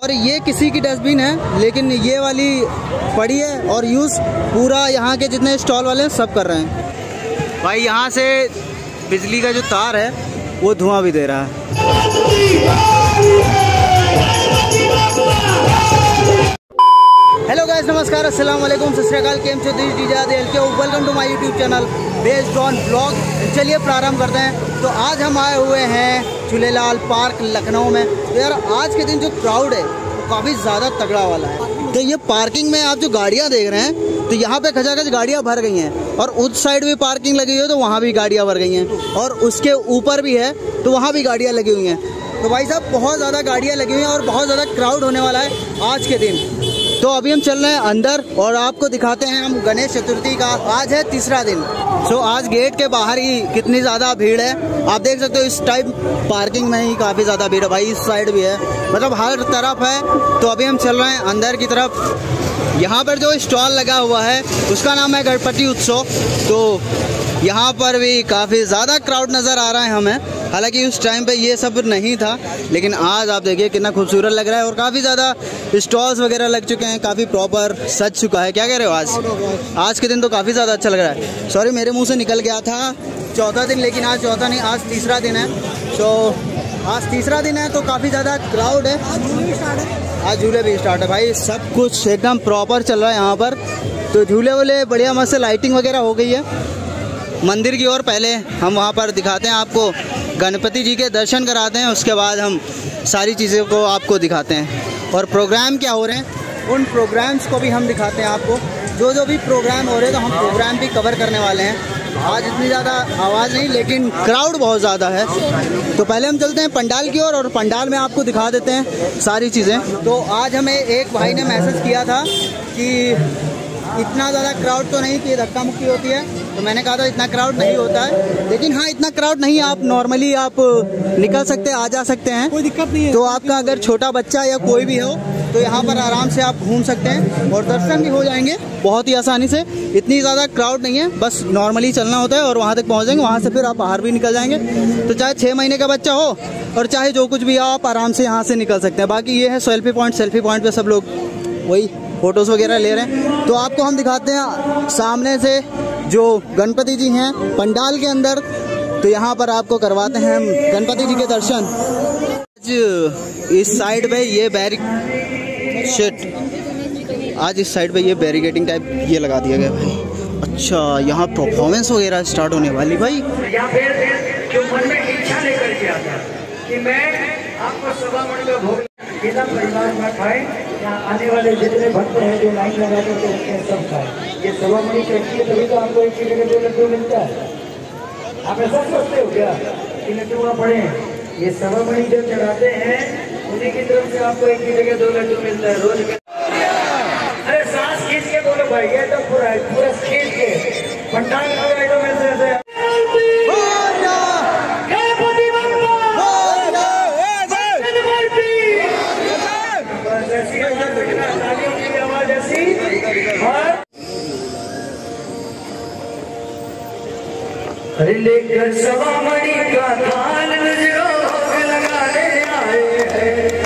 और ये किसी की डस्टबिन है, लेकिन ये वाली पड़ी है और यूज़ पूरा यहाँ के जितने स्टॉल वाले हैं सब कर रहे हैं। भाई यहाँ से बिजली का जो तार है वो धुआं भी दे रहा है। हेलो गाइस, नमस्कार, अस्सलाम वालेकुम, सत श्री अकाल, केम छो welcome to my YouTube channel based on blog. चलिए प्रारंभ करते हैं। तो आज हम आए हुए हैं झूलेलाल पार्क लखनऊ में। तो यार आज के दिन जो क्राउड है वो काफ़ी ज़्यादा तगड़ा वाला है। तो ये पार्किंग में आप जो गाड़ियाँ देख रहे हैं, तो यहाँ पे खचाखच गाड़ियाँ भर गई हैं और उस साइड भी पार्किंग लगी हुई है तो वहाँ भी गाड़ियाँ भर गई हैं और उसके ऊपर भी है तो वहाँ भी गाड़ियाँ लगी हुई हैं। तो भाई साहब बहुत ज़्यादा गाड़ियाँ लगी हुई हैं और बहुत ज़्यादा क्राउड होने वाला है आज के दिन। तो अभी हम चल रहे हैं अंदर और आपको दिखाते हैं हम गणेश चतुर्थी का। आज है तीसरा दिन। सो आज गेट के बाहर ही कितनी ज़्यादा भीड़ है आप देख सकते हो। इस टाइम पार्किंग में ही काफ़ी ज़्यादा भीड़ है भाई, इस साइड भी है, मतलब हर तरफ है। तो अभी हम चल रहे हैं अंदर की तरफ। यहाँ पर जो स्टॉल लगा हुआ है उसका नाम है गणपति उत्सव। तो यहाँ पर भी काफ़ी ज़्यादा क्राउड नज़र आ रहा है हमें। हालांकि उस टाइम पे ये सब नहीं था, लेकिन आज आप देखिए कितना खूबसूरत लग रहा है और काफ़ी ज़्यादा स्टॉल्स वगैरह लग चुके हैं, काफ़ी प्रॉपर सज चुका है। क्या कह रहे हो? आज के दिन तो काफ़ी ज़्यादा अच्छा लग रहा है। सॉरी मेरे मुंह से निकल गया था चौथा दिन, लेकिन आज चौथा नहीं, आज तीसरा दिन है। तो आज तीसरा दिन है तो काफ़ी ज़्यादा क्राउड है। आज झूले भी स्टार्ट है भाई, सब कुछ एकदम प्रॉपर चल रहा है यहाँ पर। तो झूले वूले बढ़िया मस्त लाइटिंग वगैरह हो गई है। मंदिर की ओर पहले हम वहाँ पर दिखाते हैं आपको, गणपति जी के दर्शन कराते हैं, उसके बाद हम सारी चीज़ों को आपको दिखाते हैं और प्रोग्राम क्या हो रहे हैं उन प्रोग्राम्स को भी हम दिखाते हैं आपको। जो भी प्रोग्राम हो रहे हैं तो हम प्रोग्राम भी कवर करने वाले हैं। आज इतनी ज़्यादा आवाज़ नहीं, लेकिन क्राउड बहुत ज़्यादा है। तो पहले हम चलते हैं पंडाल की ओर और पंडाल में आपको दिखा देते हैं सारी चीज़ें। तो आज हमें एक भाई ने मैसेज किया था कि इतना ज़्यादा क्राउड तो नहीं कि धक्का मुक्की होती है, तो मैंने कहा था इतना क्राउड नहीं होता है, लेकिन हाँ इतना क्राउड नहीं, आप नॉर्मली आप निकल सकते हैं, आ जा सकते हैं, कोई दिक्कत नहीं है। तो आपका अगर छोटा बच्चा या कोई भी हो तो यहाँ पर आराम से आप घूम सकते हैं और दर्शन भी हो जाएंगे बहुत ही आसानी से। इतनी ज़्यादा क्राउड नहीं है, बस नॉर्मली चलना होता है और वहाँ तक पहुँच जाएंगे। वहाँ से फिर आप बाहर भी निकल जाएंगे। तो चाहे 6 महीने का बच्चा हो और चाहे जो कुछ भी हो, आप आराम से यहाँ से निकल सकते हैं। बाकी ये है सेल्फी पॉइंट पे सब लोग वही फ़ोटोज़ वगैरह ले रहे हैं। तो आपको हम दिखाते हैं सामने से जो गणपति जी हैं पंडाल के अंदर। तो यहाँ पर आपको करवाते हैं हम गणपति जी के दर्शन। इस साइड पे ये आज इस साइड पे ये बैरिकेडिंग टाइप ये लगा दिया गया भाई। अच्छा, यहाँ परफॉर्मेंस वगैरह स्टार्ट होने वाली भाई। या फिर जो मन में इच्छा लेकर के आता कि मैं आपको सवा मन में भोग बिना परिवार में खाए, यहाँ आने वाले जितने भक्त हैं जो लाइन लगा करके रखते हैं सब खाए। ये सवा मणि चढ़ती है तभी तो आपको एक की जगह 2 लड्डू मिलता है। आप ऐसा सोचते हो क्या कि लड्डू वहाँ पड़े? ये सवा मणि जो चढ़ाते हैं उन्हीं की तरफ से आपको एक की जगह 2 लड्डू मिलता है रोज। अरे सांस खींच के बोलो भाई, ये तो पूरा खींच के पंडाल तो में से अरे लेकर सवा मणि का थाल लगाने आए हैं।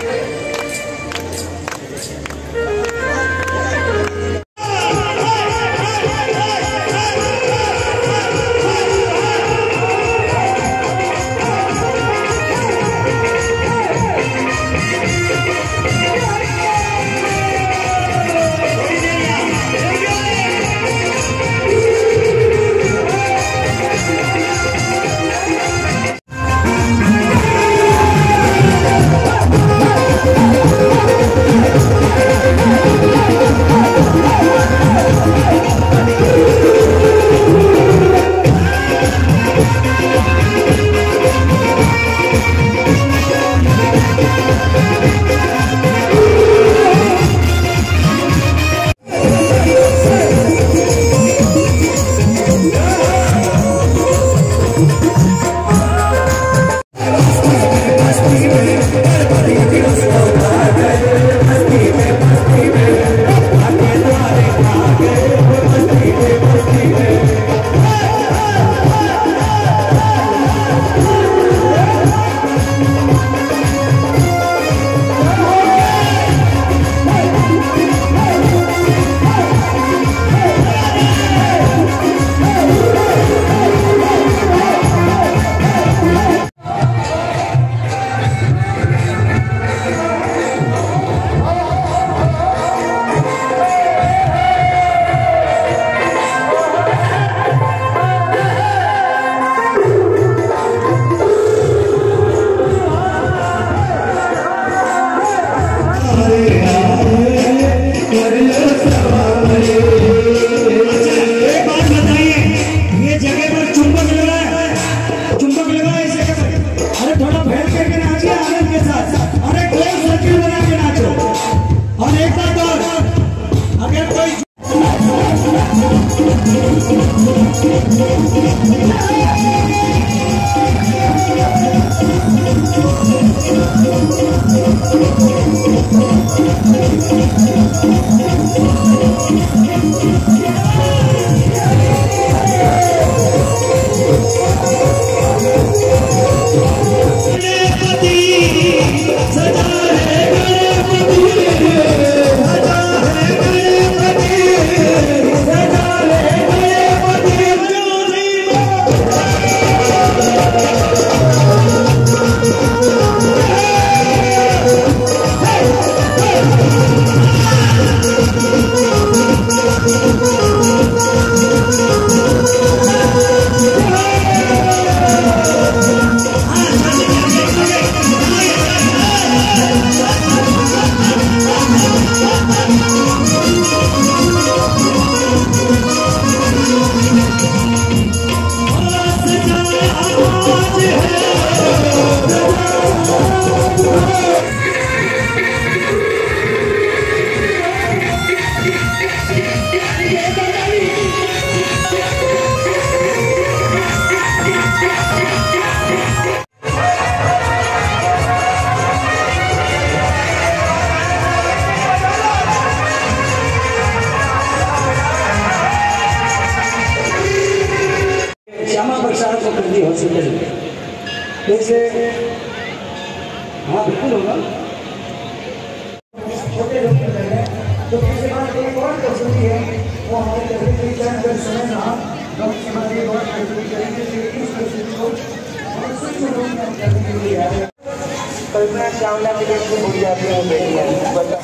सही हो सके। जैसे हाँ बिल्कुल होगा। छोटे लोग तो किसी बात एक और कसौटी है वो हमारे कभी कभी चैन कर समय रहा लोग की बात एक और कसौटी करेंगे कि इस कसौटी को और सच में लोग करने के लिए आए। कल्पना चावला के लिए तो भूल जाती है बेटियां।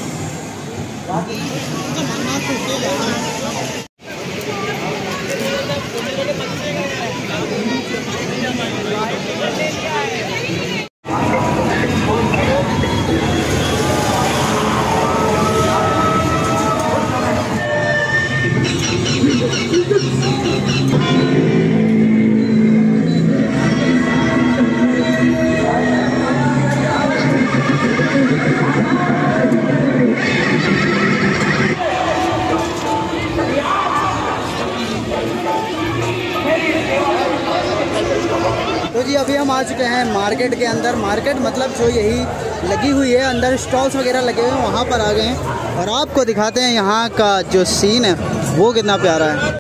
तो जी अभी हम आ चुके हैं मार्केट के अंदर। मार्केट मतलब जो यही लगी हुई है, अंदर स्टॉल्स वगैरह लगे हुए हैं, वहाँ पर आ गए हैं और आपको दिखाते हैं यहाँ का जो सीन है वो कितना प्यारा है।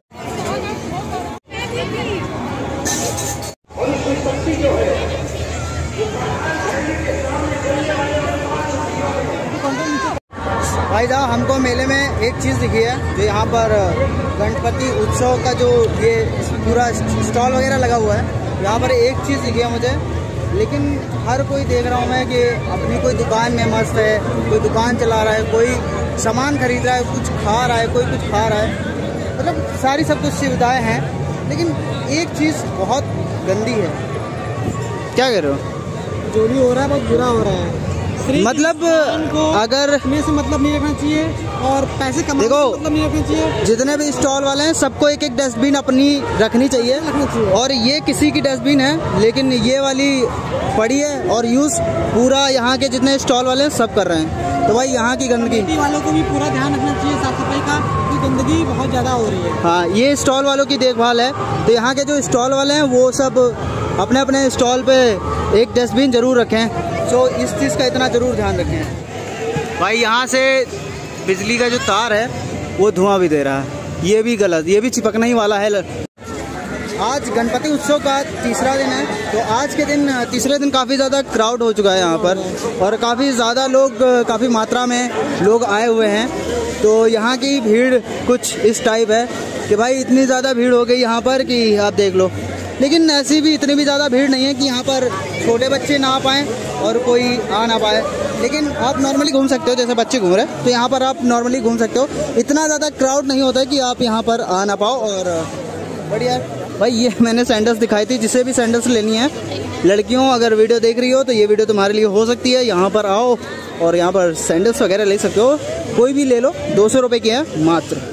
भाई साहब हमको मेले में एक चीज़ दिखी है जो यहाँ पर गणपति उत्सव का जो ये पूरा स्टॉल वगैरह लगा हुआ है, यहाँ पर एक चीज़ दिखी है मुझे। लेकिन हर कोई देख रहा हूँ मैं कि अपनी कोई दुकान में मस्त है, कोई दुकान चला रहा है, कोई सामान खरीद रहा है, कुछ खा रहा है, कोई कुछ खा रहा है, मतलब सारी सब कुछ सुविधाएं हैं। लेकिन एक चीज़ बहुत गंदी है। क्या कह रहे हो? जो भी हो रहा है बहुत बुरा हो रहा है। मतलब अगर में से मतलब नहीं रखना चाहिए और पैसे कमाने देखो, से मतलब नहीं रखना चाहिए। जितने भी स्टॉल वाले हैं सबको एक एक डस्टबिन अपनी रखनी चाहिए। और ये किसी की डस्टबिन है लेकिन ये वाली पड़ी है और यूज़ पूरा यहाँ के जितने स्टॉल वाले हैं सब कर रहे हैं। तो भाई यहाँ की गंदगी वालों को भी पूरा ध्यान रखना चाहिए साफ सफाई का, क्योंकि गंदगी बहुत ज़्यादा हो रही है। हाँ, ये स्टॉल वालों की देखभाल है। तो यहाँ के जो स्टॉल वाले हैं वो सब अपने अपने स्टॉल पे एक डस्टबिन जरूर रखें। तो इस चीज़ का इतना ज़रूर ध्यान रखें। भाई यहाँ से बिजली का जो तार है वो धुआं भी दे रहा है, ये भी गलत, ये भी चिपकने ही वाला है। आज गणपति उत्सव का तीसरा दिन है। तो आज के दिन तीसरे दिन काफ़ी ज़्यादा क्राउड हो चुका है यहाँ पर और काफ़ी ज़्यादा लोग, काफ़ी मात्रा में लोग आए हुए हैं। तो यहाँ की भीड़ कुछ इस टाइप है कि भाई इतनी ज़्यादा भीड़ हो गई यहाँ पर कि आप देख लो। लेकिन ऐसी भी इतनी भी ज़्यादा भीड़ नहीं है कि यहाँ पर छोटे बच्चे ना आ पाएँ और कोई आ ना पाए। लेकिन आप नॉर्मली घूम सकते हो, जैसे बच्चे घूम रहे हैं तो यहाँ पर आप नॉर्मली घूम सकते हो। इतना ज़्यादा क्राउड नहीं होता है कि आप यहाँ पर आ ना पाओ। और बढ़िया भाई, ये मैंने सैंडल्स दिखाई थी, जिसे भी सैंडल्स लेनी है लड़कियों, अगर वीडियो देख रही हो तो ये वीडियो तुम्हारे लिए हो सकती है। यहाँ पर आओ और यहाँ पर सैंडल्स वगैरह ले सकते हो, कोई भी ले लो, 200 रुपये की है मात्र।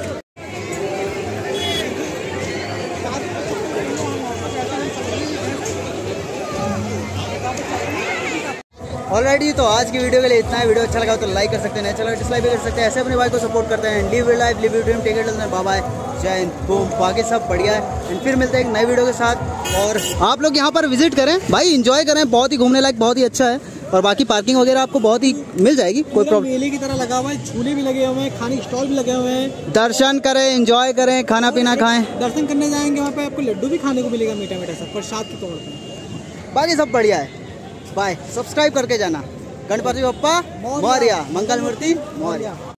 ऑलरेडी तो आज की वीडियो के लिए इतना है। वीडियो अच्छा लगा तो लाइक कर सकते हैं, चलो डिसलाइक भी कर सकते हैं। ऐसे अपने भाई को सपोर्ट करते हैं। Live your life, live your dream, take it as bye bye, जय हिंद, बूम। बाकी सब बढ़िया है। एंड फिर मिलते हैं एक नई वीडियो के साथ। और आप लोग यहाँ पर विजिट करें भाई, एंजॉय करें, बहुत ही घूमने लायक, बहुत ही अच्छा है। और बाकी पार्किंग वगैरह आपको बहुत ही मिल जाएगी, कोई प्रॉब्लम। मेले की तरह लगा हुआ है, झूले भी लगे हुए हैं, खाने के स्टॉल भी लगे हुए हैं। दर्शन करें, एंजॉय करें, खाना पीना खाएं। दर्शन करने जाएंगे वहाँ पे आपको लड्डू भी खाने को मिलेगा, मीठा मीठा सब प्रसाद के तौर पर। बाकी सब बढ़िया है। बाय, सब्सक्राइब करके जाना। गणपति बप्पा मौर्य, मंगल मूर्ति मौर्य।